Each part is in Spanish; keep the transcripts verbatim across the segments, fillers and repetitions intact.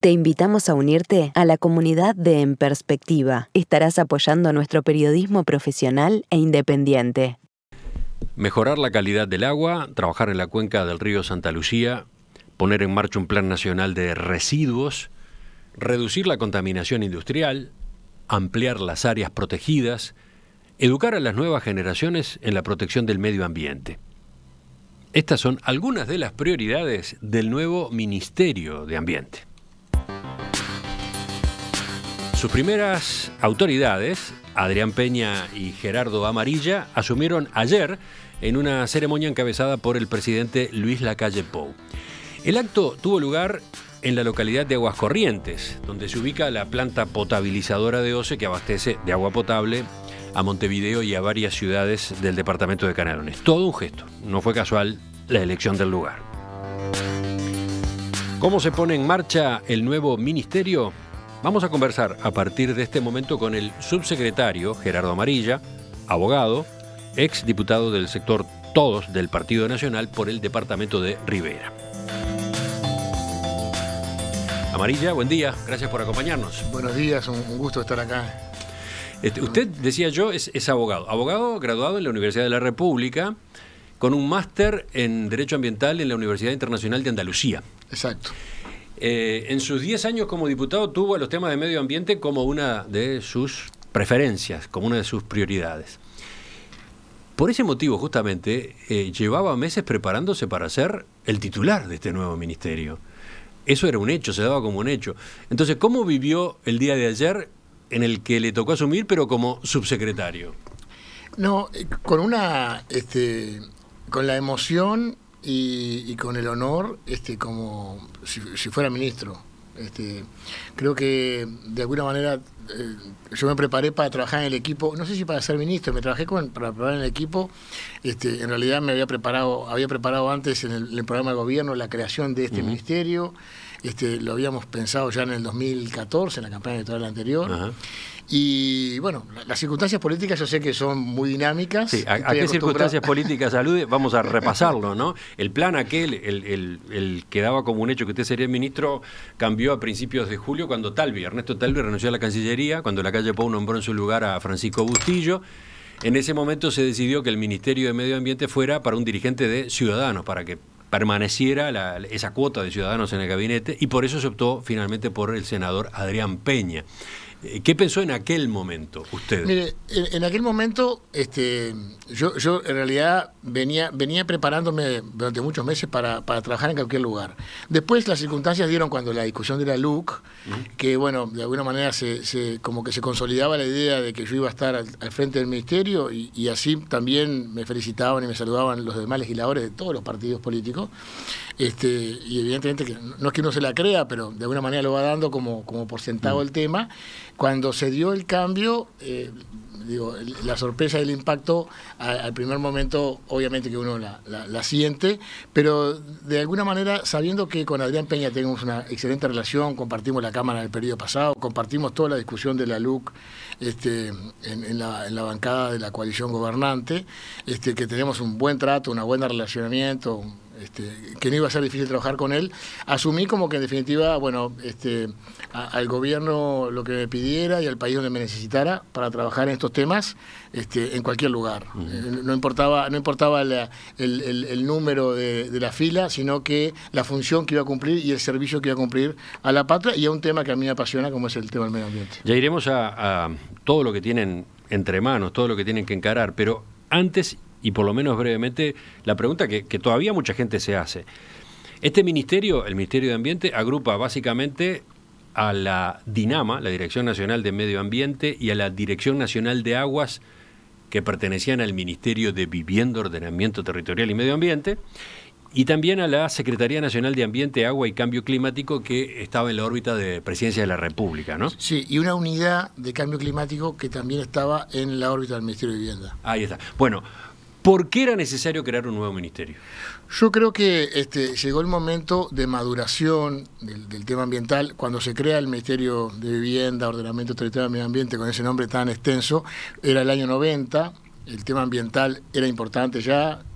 Te invitamos a unirte a la comunidad de En Perspectiva. Estarás apoyando nuestro periodismo profesional e independiente. Mejorar la calidad del agua, trabajar en la cuenca del río Santa Lucía, poner en marcha un plan nacional de residuos, reducir la contaminación industrial, ampliar las áreas protegidas, educar a las nuevas generaciones en la protección del medio ambiente. Estas son algunas de las prioridades del nuevo Ministerio de Ambiente. Sus primeras autoridades, Adrián Peña y Gerardo Amarilla, asumieron ayer en una ceremonia encabezada por el presidente Luis Lacalle Pou. El acto tuvo lugar en la localidad de Aguas Corrientes, donde se ubica la planta potabilizadora de OCE que abastece de agua potable a Montevideo y a varias ciudades del departamento de Canelones. Todo un gesto, no fue casual la elección del lugar. ¿Cómo se pone en marcha el nuevo ministerio? Vamos a conversar a partir de este momento con el subsecretario Gerardo Amarilla, abogado, ex diputado del sector Todos del Partido Nacional por el departamento de Rivera. Amarilla, buen día, gracias por acompañarnos. Buenos días, un, un gusto estar acá. Este, usted, decía yo, es, es abogado, abogado graduado en la Universidad de la República, con un máster en Derecho Ambiental en la Universidad Internacional de Andalucía. Exacto. Eh, en sus diez años como diputado tuvo a los temas de medio ambiente como una de sus preferencias, como una de sus prioridades. Por ese motivo, justamente, eh, llevaba meses preparándose para ser el titular de este nuevo ministerio. Eso era un hecho, se daba como un hecho. Entonces, ¿cómo vivió el día de ayer en el que le tocó asumir, pero como subsecretario? No, con una, este, con la emoción y, y con el honor, este, como si, si fuera ministro. Este, creo que de alguna manera eh, yo me preparé para trabajar en el equipo, no sé si para ser ministro, me trabajé con, para preparar en el equipo. Este, en realidad me había preparado, había preparado antes en el, en el programa de gobierno la creación de este uh-huh. ministerio. Este, lo habíamos pensado ya en el dos mil catorce, en la campaña electoral anterior. Uh-huh. Y bueno, las circunstancias políticas yo sé que son muy dinámicas. Sí, ¿a, ¿a qué circunstancias políticas alude? Vamos a repasarlo, ¿no? El plan aquel, el, el, el que daba como un hecho que usted sería el ministro, cambió a principios de julio cuando Talvi, Ernesto Talvi renunció a la Cancillería, cuando Lacalle Pou nombró en su lugar a Francisco Bustillo. En ese momento se decidió que el Ministerio de Medio Ambiente fuera para un dirigente de Ciudadanos, para que permaneciera la, esa cuota de Ciudadanos en el gabinete, y por eso se optó finalmente por el senador Adrián Peña. ¿Qué pensó en aquel momento usted? Mire, en, en aquel momento este, yo, yo en realidad venía, venía preparándome durante muchos meses para, para trabajar en cualquier lugar. Después las circunstancias dieron cuando la discusión de la L U C, uh-huh. que bueno, de alguna manera se, se, como que se consolidaba la idea de que yo iba a estar al, al frente del ministerio y, y así también me felicitaban y me saludaban los demás legisladores de todos los partidos políticos. Este, y evidentemente que no es que uno se la crea, pero de alguna manera lo va dando como, como por sentado uh-huh. el tema. Cuando se dio el cambio, eh, digo, la sorpresa y el impacto a, al primer momento, obviamente que uno la, la, la siente, pero de alguna manera, sabiendo que con Adrián Peña tenemos una excelente relación, compartimos la Cámara del periodo pasado, compartimos toda la discusión de la L U C este, en, en, la, en la bancada de la coalición gobernante, este, que tenemos un buen trato, un buen relacionamiento, Este, que no iba a ser difícil trabajar con él, asumí como que en definitiva, bueno, este, a, al gobierno lo que me pidiera y al país donde me necesitara para trabajar en estos temas, este, en cualquier lugar. Uh-huh. eh, no importaba, no importaba la, el, el, el número de, de la fila, sino que la función que iba a cumplir y el servicio que iba a cumplir a la patria y a un tema que a mí me apasiona, como es el tema del medio ambiente. Ya iremos a, a todo lo que tienen entre manos, todo lo que tienen que encarar, pero antes, y por lo menos brevemente, la pregunta que, que todavía mucha gente se hace. Este ministerio, el Ministerio de Ambiente, agrupa básicamente a la DINAMA, la Dirección Nacional de Medio Ambiente, y a la Dirección Nacional de Aguas, que pertenecían al Ministerio de Vivienda, Ordenamiento Territorial y Medio Ambiente, y también a la Secretaría Nacional de Ambiente, Agua y Cambio Climático, que estaba en la órbita de Presidencia de la República, ¿no? Sí, y una unidad de cambio climático que también estaba en la órbita del Ministerio de Vivienda. Ahí está. Bueno, ¿por qué era necesario crear un nuevo ministerio? Yo creo que este, llegó el momento de maduración del, del tema ambiental. Cuando se crea el Ministerio de Vivienda, Ordenamiento Territorial y Medio Ambiente, con ese nombre tan extenso, era el año noventa. El tema ambiental era importante ya,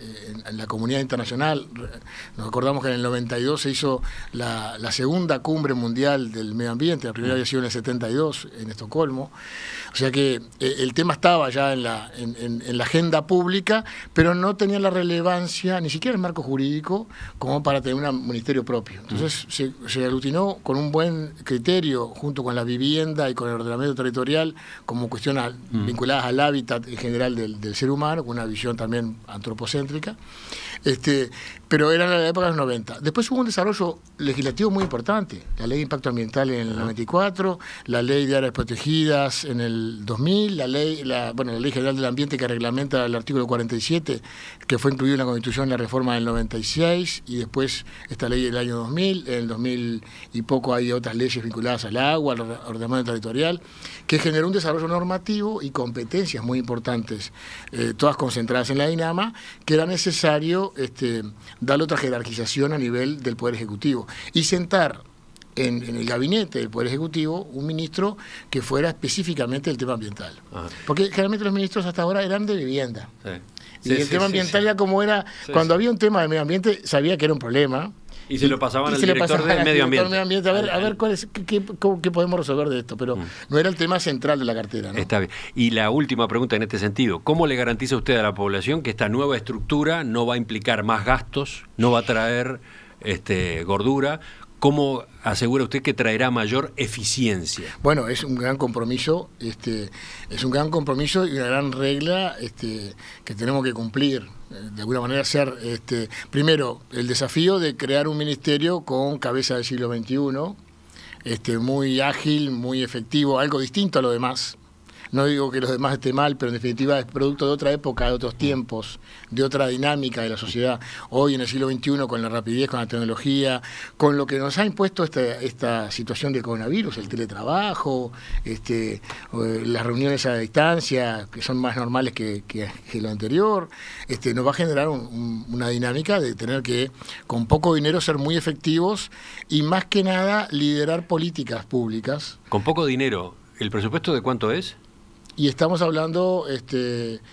en, en la comunidad internacional. Nos acordamos que en el noventa y dos se hizo la, la segunda cumbre mundial del medio ambiente, la primera había sido en el setenta y dos en Estocolmo. O sea que eh, el tema estaba ya en la, en, en, en la agenda pública, pero no tenía la relevancia, ni siquiera el marco jurídico, como para tener un ministerio propio. Entonces mm. se, se aglutinó con un buen criterio, junto con la vivienda y con el ordenamiento territorial, como cuestiones mm. vinculadas al hábitat en general del, del ser humano, con una visión también antropocéntrica. Este, pero era en la época de los noventa. Después hubo un desarrollo legislativo muy importante. La ley de impacto ambiental en el noventa y cuatro, la ley de áreas protegidas en el dos mil, la ley, la, bueno, la ley general del ambiente que reglamenta el artículo cuarenta y siete, que fue incluido en la Constitución en la reforma del noventa y seis, y después esta ley del año dos mil. En el dos mil y poco hay otras leyes vinculadas al agua, al ordenamiento territorial, que generó un desarrollo normativo y competencias muy importantes, eh, todas concentradas en la INAMA, que era necesario este, darle otra jerarquización a nivel del Poder Ejecutivo y sentar en, en el gabinete del Poder Ejecutivo un ministro que fuera específicamente del tema ambiental. Ajá. Porque generalmente los ministros hasta ahora eran de vivienda. Sí. Y sí, el sí, tema ambiental sí, ya como era, sí, cuando sí. había un tema de medio ambiente, sabía que era un problema. Y se lo pasaban al director del medio ambiente. medio ambiente. A ver, a ver cuál es, qué, qué, qué podemos resolver de esto, pero mm. no era el tema central de la cartera, ¿no? Está bien. Y la última pregunta en este sentido, ¿cómo le garantiza usted a la población que esta nueva estructura no va a implicar más gastos, no va a traer este, gordura? ¿Cómo asegura usted que traerá mayor eficiencia? Bueno, es un gran compromiso, este, es un gran compromiso y una gran regla este, que tenemos que cumplir. De alguna manera ser, este, primero, el desafío de crear un ministerio con cabeza del siglo veintiuno, este, muy ágil, muy efectivo, algo distinto a lo demás. No digo que los demás estén mal, pero en definitiva es producto de otra época, de otros tiempos, de otra dinámica de la sociedad. Hoy en el siglo veintiuno, con la rapidez, con la tecnología, con lo que nos ha impuesto esta, esta situación del coronavirus, el teletrabajo, este, las reuniones a distancia, que son más normales que, que, que lo anterior, este, nos va a generar un, un, una dinámica de tener que, con poco dinero, ser muy efectivos y más que nada liderar políticas públicas. Con poco dinero, ¿el presupuesto de cuánto es? Y estamos hablando este,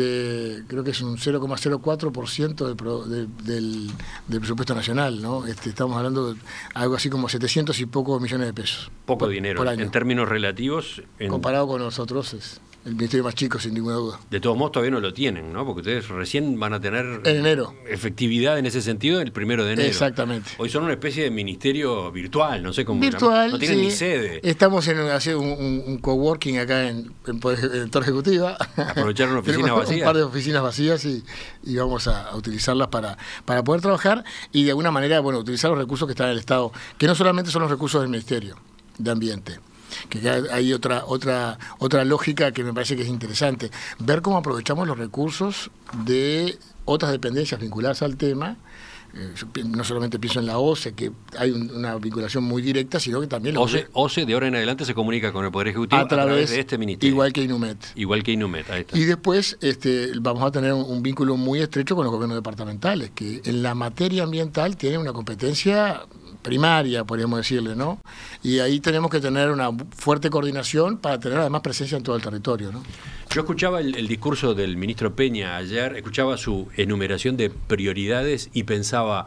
de, creo que es un cero coma cero cuatro por ciento del, de, del, del presupuesto nacional, ¿no? Este, estamos hablando de algo así como setecientos y pocos millones de pesos. Poco por, dinero, por año. En términos relativos. En... Comparado con nosotros es el ministerio más chico, sin ninguna duda. De todos modos todavía no lo tienen, ¿no? Porque ustedes recién van a tener en enero efectividad en ese sentido el primero de enero. Exactamente. Hoy son una especie de ministerio virtual, no sé cómo. Virtual, no tienen sí. ni sede. Estamos en hacer un, un, un coworking acá en, en, en Torre Ejecutiva. Aprovechar una oficina vacía. Un par de oficinas vacías y, y vamos a, a utilizarlas para, para poder trabajar y de alguna manera, bueno, utilizar los recursos que están en el Estado, que no solamente son los recursos del Ministerio de Ambiente, que hay otra otra otra lógica que me parece que es interesante, ver cómo aprovechamos los recursos de otras dependencias vinculadas al tema. Eh, yo no solamente pienso en la O C E, que hay un, una vinculación muy directa, sino que también... O C E, O C E de ahora en adelante se comunica con el Poder Ejecutivo a través, a través de este ministerio. Igual que INUMET. Igual que INUMET, ahí está. Y después este, vamos a tener un, un vínculo muy estrecho con los gobiernos departamentales, que en la materia ambiental tienen una competencia primaria, podríamos decirle, ¿no? Y ahí tenemos que tener una fuerte coordinación para tener además presencia en todo el territorio, ¿no? Yo escuchaba el, el discurso del ministro Peña ayer, escuchaba su enumeración de prioridades y pensaba,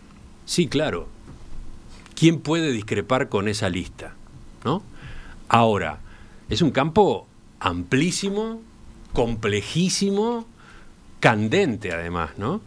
sí, claro, ¿quién puede discrepar con esa lista? ¿No? Ahora, es un campo amplísimo, complejísimo, candente además, ¿no?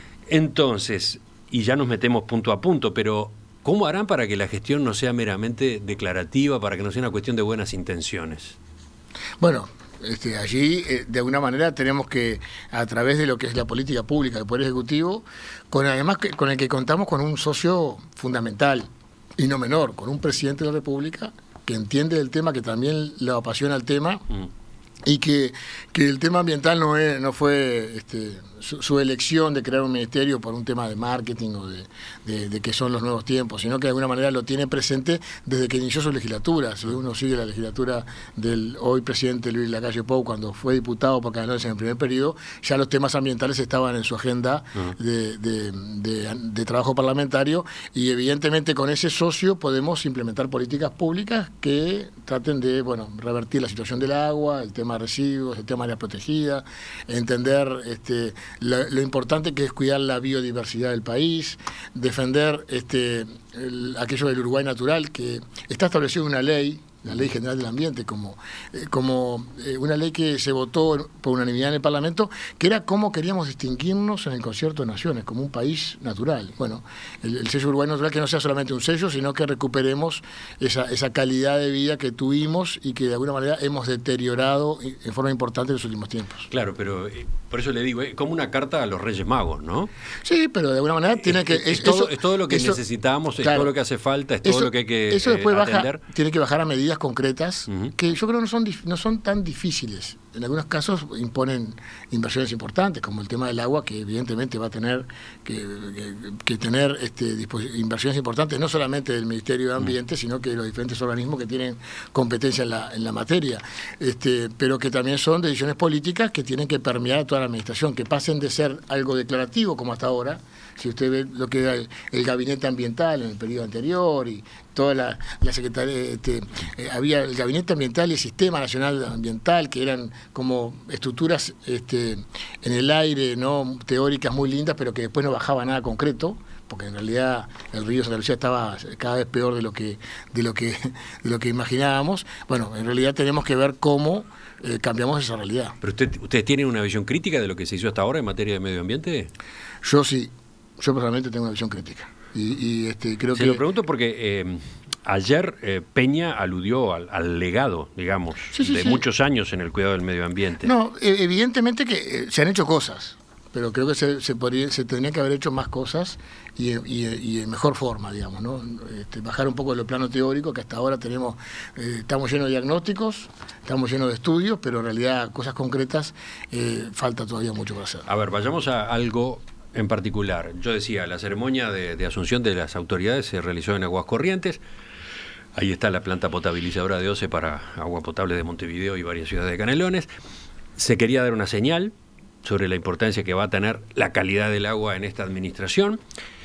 Entonces, y ya nos metemos punto a punto, pero ¿cómo harán para que la gestión no sea meramente declarativa, para que no sea una cuestión de buenas intenciones? Bueno, este, allí eh, de alguna manera tenemos que, a través de lo que es la política pública del Poder Ejecutivo, con además que, con el que contamos con un socio fundamental y no menor, con un presidente de la República que entiende el tema, que también le apasiona el tema, mm. y que, que el tema ambiental no, es, no fue este, su, su elección de crear un ministerio por un tema de marketing o de, de, de que son los nuevos tiempos, sino que de alguna manera lo tiene presente desde que inició su legislatura. Si uno sigue la legislatura del hoy presidente Luis Lacalle Pou, cuando fue diputado por Canelones en el primer periodo, ya los temas ambientales estaban en su agenda uh-huh. de, de, de, de trabajo parlamentario, y evidentemente con ese socio podemos implementar políticas públicas que traten de, bueno, revertir la situación del agua, el tema de residuos, el tema de la protegida, entender este, lo, lo importante que es cuidar la biodiversidad del país, defender este, el, aquello del Uruguay natural, que está establecido en una ley, la Ley General del Ambiente, como, eh, como eh, una ley que se votó por unanimidad en el Parlamento, que era cómo queríamos distinguirnos en el Concierto de Naciones, como un país natural. Bueno, el, el sello Uruguay Natural, que no sea solamente un sello, sino que recuperemos esa, esa calidad de vida que tuvimos y que de alguna manera hemos deteriorado en forma importante en los últimos tiempos. Claro, pero eh, por eso le digo, es como una carta a los Reyes Magos, ¿no? Sí, pero de alguna manera tiene es, que... Es, es, todo, eso, es todo lo que eso, necesitamos, es claro, todo lo que hace falta, es todo eso, lo que hay que Eso después eh, baja, atender. Tiene que bajar a medidas concretas, uh-huh. que yo creo no son, no son tan difíciles. En algunos casos imponen inversiones importantes, como el tema del agua, que evidentemente va a tener que, que, que tener este, inversiones importantes, no solamente del Ministerio de Ambiente, uh-huh. sino que de los diferentes organismos que tienen competencia en la, en la materia, este, pero que también son decisiones políticas que tienen que permear a toda la administración, que pasen de ser algo declarativo, como hasta ahora. Si usted ve lo que era el, el gabinete ambiental en el periodo anterior y toda la, la secretaría, este, eh, había el gabinete ambiental y el sistema nacional ambiental, que eran como estructuras este, en el aire, no teóricas muy lindas, pero que después no bajaba nada concreto, porque en realidad el río Santa Lucía estaba cada vez peor de lo que de lo que de lo que imaginábamos. Bueno, en realidad tenemos que ver cómo eh, cambiamos esa realidad. Pero usted, ¿ustedes tienen una visión crítica de lo que se hizo hasta ahora en materia de medio ambiente? Yo sí. Yo personalmente tengo una visión crítica. Y, y este, creo Se que... lo pregunto porque eh, ayer eh, Peña aludió al, al legado, digamos, sí, sí, de sí. muchos años en el cuidado del medio ambiente. No, evidentemente que eh, se han hecho cosas, pero creo que se, se, podría, se tendría que haber hecho más cosas y, y, y en mejor forma, digamos, ¿no? Este, bajar un poco de lo plano teórico, que hasta ahora tenemos, eh, estamos llenos de diagnósticos, estamos llenos de estudios, pero en realidad cosas concretas eh, falta todavía mucho por hacer. A ver, vayamos a algo en particular. Yo decía, la ceremonia de, de asunción de las autoridades se realizó en Aguas Corrientes. Ahí está la planta potabilizadora de OCE para agua potable de Montevideo y varias ciudades de Canelones. Se quería dar una señal sobre la importancia que va a tener la calidad del agua en esta administración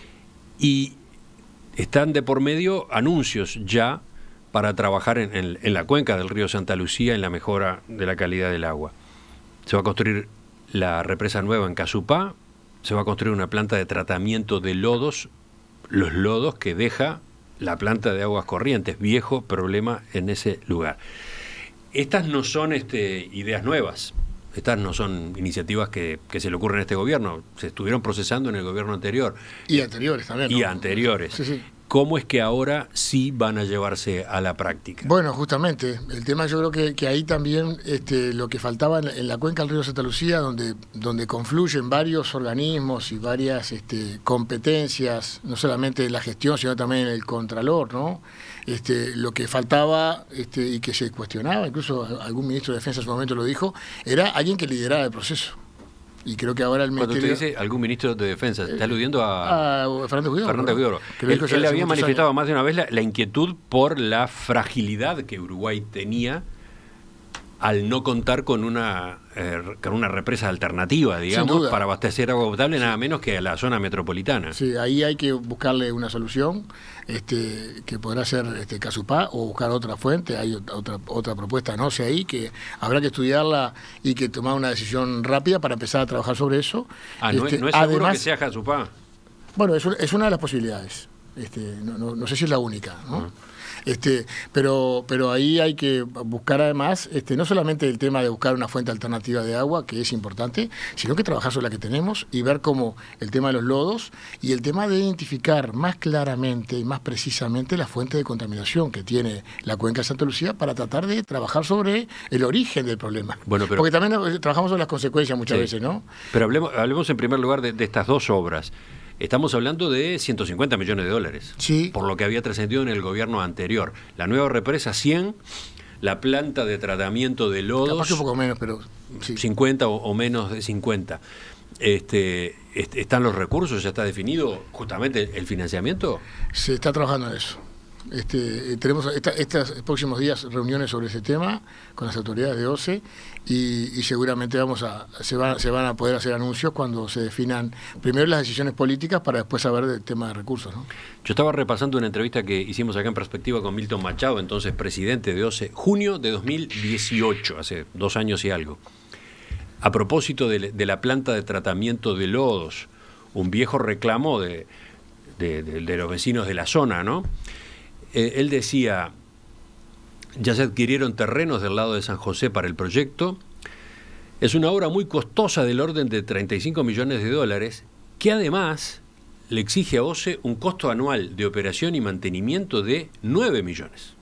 y están de por medio anuncios ya para trabajar en, en, en la cuenca del río Santa Lucía en la mejora de la calidad del agua. Se va a construir la represa nueva en Casupá, se va a construir una planta de tratamiento de lodos, los lodos que deja la planta de Aguas Corrientes, viejo problema en ese lugar. Estas no son este, ideas nuevas, estas no son iniciativas que, que se le ocurren a este gobierno, se estuvieron procesando en el gobierno anterior. Y anteriores también, ¿no? Y anteriores. Sí, sí. ¿Cómo es que ahora sí van a llevarse a la práctica? Bueno, justamente, el tema yo creo que, que ahí también este, lo que faltaba en la, en la cuenca del río Santa Lucía, donde, donde confluyen varios organismos y varias este, competencias, no solamente en la gestión, sino también en el contralor, ¿no? Este, lo que faltaba este, y que se cuestionaba, incluso algún ministro de Defensa en su momento lo dijo, era alguien que liderara el proceso. Y creo que ahora el Cuando ministerio... usted dice algún ministro de Defensa, ¿está aludiendo a, a Fernández Huidobro? Fernández Huidobro. Él, él había manifestado años. más de una vez la, la inquietud por la fragilidad que Uruguay tenía al no contar con una, eh, con una represa alternativa, digamos, para abastecer agua potable, sí. nada menos que a la zona metropolitana. Sí, ahí hay que buscarle una solución, este, que podrá ser este, Casupá o buscar otra fuente. Hay otra otra propuesta, no sé, ahí que habrá que estudiarla y que tomar una decisión rápida para empezar a trabajar sobre eso. Ah, ¿no, este, es, no es seguro además, que sea Casupá? Bueno, es, es una de las posibilidades. Este, no, no, no sé si es la única, ¿no? Uh-huh. Este, pero, pero ahí hay que buscar además, este, no solamente el tema de buscar una fuente alternativa de agua, que es importante, sino que trabajar sobre la que tenemos y ver cómo el tema de los lodos y el tema de identificar más claramente y más precisamente la fuente de contaminación que tiene la cuenca de Santa Lucía para tratar de trabajar sobre el origen del problema. Bueno, pero, porque también trabajamos sobre las consecuencias muchas sí, veces, ¿no? Pero hablemos, hablemos en primer lugar de, de estas dos obras. Estamos hablando de ciento cincuenta millones de dólares, sí. por lo que había trascendido en el gobierno anterior. La nueva represa, cien, la planta de tratamiento de lodos... Capaz que un poco menos, pero... Sí. cincuenta o, o menos de cincuenta. Este, este, ¿Están los recursos? ¿Ya está definido justamente el financiamiento? Se está trabajando en eso. Este, tenemos esta, estos próximos días reuniones sobre ese tema con las autoridades de O C E y, y seguramente vamos a se van, se van a poder hacer anuncios cuando se definan primero las decisiones políticas para después saber del tema de recursos, ¿no? Yo estaba repasando una entrevista que hicimos acá en Perspectiva con Milton Machado, entonces presidente de O C E, junio de dos mil dieciocho, hace dos años y algo, a propósito de, de la planta de tratamiento de lodos, un viejo reclamo de, de, de, de los vecinos de la zona, ¿no? Eh, él decía, ya se adquirieron terrenos del lado de San José para el proyecto, es una obra muy costosa del orden de treinta y cinco millones de dólares, que además le exige a O C E un costo anual de operación y mantenimiento de nueve millones.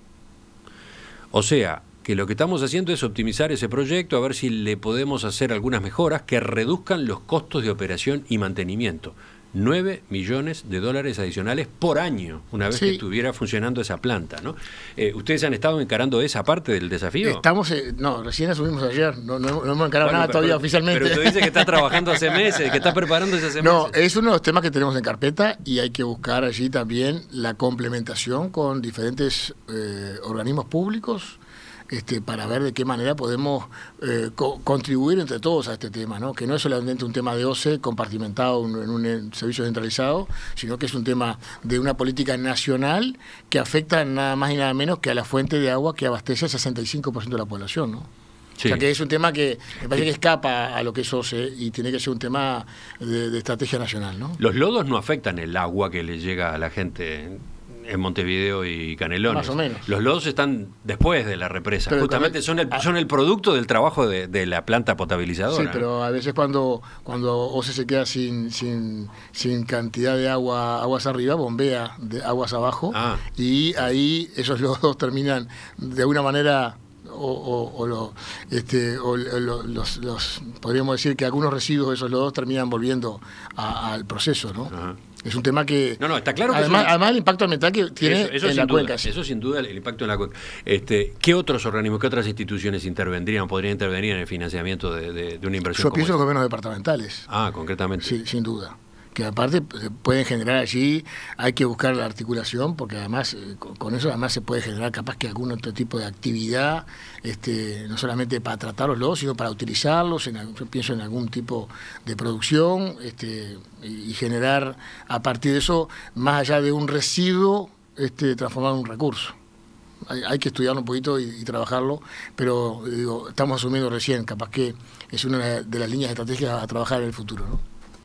O sea, que lo que estamos haciendo es optimizar ese proyecto, a ver si le podemos hacer algunas mejoras que reduzcan los costos de operación y mantenimiento. nueve millones de dólares adicionales por año, una vez sí. que estuviera funcionando esa planta, ¿no? Eh, ¿Ustedes han estado encarando esa parte del desafío? Estamos, eh, no, recién asumimos ayer, no, no, no hemos encarado bueno, nada pero, todavía pero, oficialmente. Pero usted dice que está trabajando hace meses, que está preparándose hace no, meses. No, es uno de los temas que tenemos en carpeta y hay que buscar allí también la complementación con diferentes eh, organismos públicos, Este, para ver de qué manera podemos eh, co contribuir entre todos a este tema, ¿no? Que no es solamente un tema de O C E compartimentado en un, en un servicio centralizado, sino que es un tema de una política nacional que afecta nada más y nada menos que a la fuente de agua que abastece al sesenta y cinco por ciento de la población, ¿no? Sí. O sea que es un tema que me parece que escapa a lo que es O C E y tiene que ser un tema de, de estrategia nacional, ¿no? Los lodos no afectan el agua que le llega a la gente en Montevideo y Canelones. Más o menos. Los lodos están después de la represa. Pero justamente también, son el, son el producto del trabajo de, de la planta potabilizadora. Sí, pero a veces cuando, cuando O C E se queda sin, sin, sin cantidad de agua, aguas arriba, bombea de aguas abajo, ah. y ahí esos lodos terminan de alguna manera o, o, o, lo, este, o lo, los, los podríamos decir que algunos residuos de esos lodos terminan volviendo a, al proceso, ¿no? Ajá. Es un tema que... No, no, está claro que... Además, eso, además el impacto ambiental que tiene eso, eso en la duda, cuenca. Eso sin duda, el impacto en la cuenca. Este, ¿Qué otros organismos, qué otras instituciones intervendrían, podrían intervenir en el financiamiento de, de, de una inversión Yo como pienso esa? Los gobiernos departamentales. Ah, concretamente. Sí, sin duda. Que aparte pueden generar allí, hay que buscar la articulación, porque además con eso además se puede generar capaz que algún otro tipo de actividad, este, no solamente para tratar los lodos, sino para utilizarlos, en, yo pienso en algún tipo de producción, este, y generar a partir de eso, más allá de un residuo, este, transformar en un recurso. Hay, hay que estudiarlo un poquito y, y trabajarlo, pero digo, estamos asumiendo recién, capaz que es una de las líneas estratégicas a trabajar en el futuro, ¿no?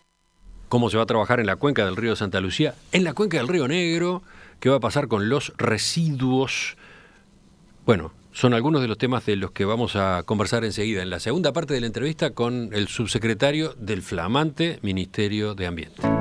¿Cómo se va a trabajar en la cuenca del río Santa Lucía? En la cuenca del río Negro, ¿qué va a pasar con los residuos? Bueno, son algunos de los temas de los que vamos a conversar enseguida, en la segunda parte de la entrevista con el subsecretario del flamante Ministerio de Ambiente.